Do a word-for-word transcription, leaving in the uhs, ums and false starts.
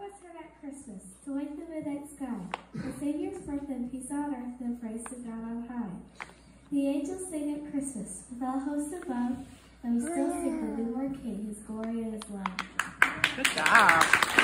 was heard at Christmas, to light the midnight sky. The Savior's birth and peace on earth, and praise to God on high. The angels sing at Christmas, with all hosts above, and we still sing the newborn King, his glory and his love. Good job.